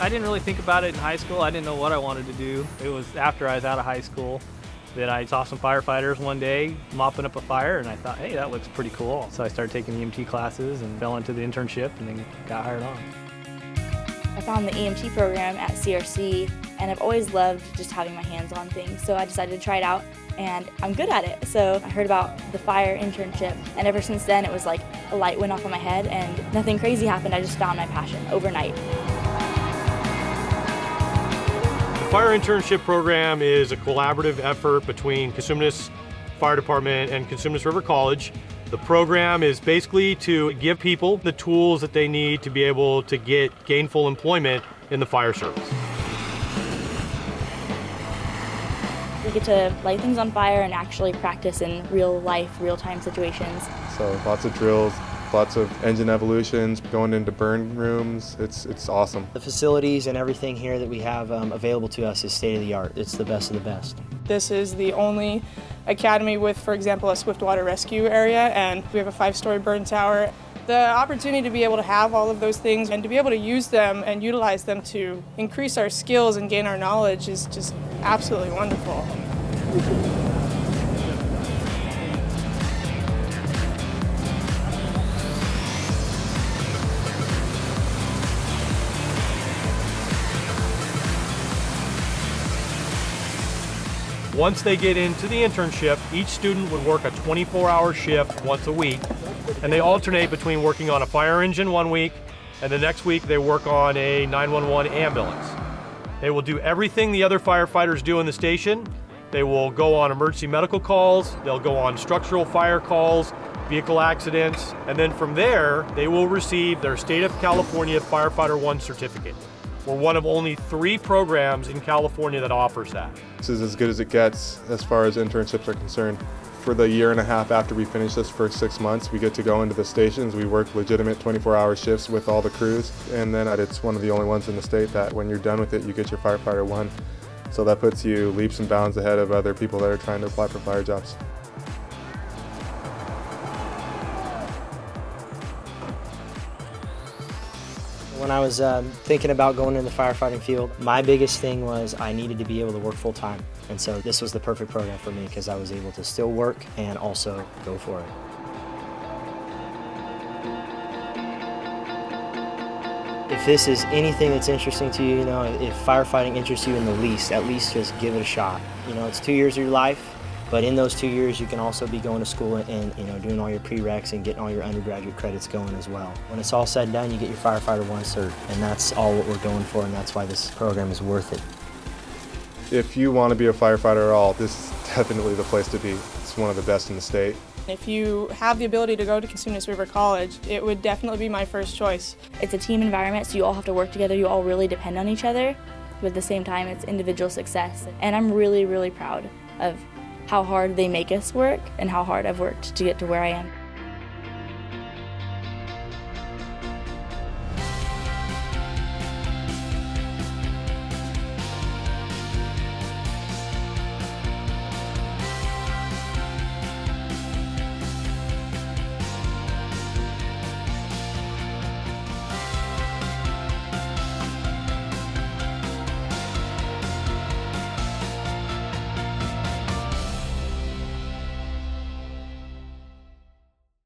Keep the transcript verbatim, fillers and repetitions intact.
I didn't really think about it in high school. I didn't know what I wanted to do. It was after I was out of high school that I saw some firefighters one day mopping up a fire, and I thought, hey, that looks pretty cool. So I started taking E M T classes and fell into the internship and then got hired on. I found the E M T program at C R C, and I've always loved just having my hands on things, so I decided to try it out, and I'm good at it. So I heard about the fire internship, and ever since then it was like a light went off in my head and nothing crazy happened. I just found my passion overnight. The Fire Internship Program is a collaborative effort between Cosumnes Fire Department and Cosumnes River College. The program is basically to give people the tools that they need to be able to get gainful employment in the fire service. We get to light things on fire and actually practice in real life, real-time situations. So lots of drills, lots of engine evolutions, going into burn rooms. It's, it's awesome. The facilities and everything here that we have um, available to us is state-of-the-art. It's the best of the best. This is the only academy with, for example, a swift water rescue area, and we have a five-story burn tower. The opportunity to be able to have all of those things and to be able to use them and utilize them to increase our skills and gain our knowledge is just absolutely wonderful. Once they get into the internship, each student would work a twenty-four hour shift once a week, and they alternate between working on a fire engine one week, and the next week they work on a nine one one ambulance. They will do everything the other firefighters do in the station. They will go on emergency medical calls, they'll go on structural fire calls, vehicle accidents, and then from there, they will receive their State of California Firefighter one certificate. We're one of only three programs in California that offers that. This is as good as it gets as far as internships are concerned. For the year and a half after we finish this first six months, we get to go into the stations. We work legitimate twenty-four hour shifts with all the crews, and then it's one of the only ones in the state that when you're done with it, you get your Firefighter one. So that puts you leaps and bounds ahead of other people that are trying to apply for fire jobs. When I was um, thinking about going in the firefighting field, my biggest thing was I needed to be able to work full time. And so this was the perfect program for me because I was able to still work and also go for it. If this is anything that's interesting to you, you know, if firefighting interests you in the least, at least just give it a shot. You know, it's two years of your life, but in those two years you can also be going to school and, you know, doing all your prereqs and getting all your undergraduate credits going as well. When it's all said and done, you get your Firefighter one cert, and that's all what we're going for, and that's why this program is worth it. If you want to be a firefighter at all, this is definitely the place to be. It's one of the best in the state. If you have the ability to go to Cosumnes River College, it would definitely be my first choice. It's a team environment, so you all have to work together. You all really depend on each other, but at the same time, it's individual success. And I'm really, really proud of how hard they make us work and how hard I've worked to get to where I am.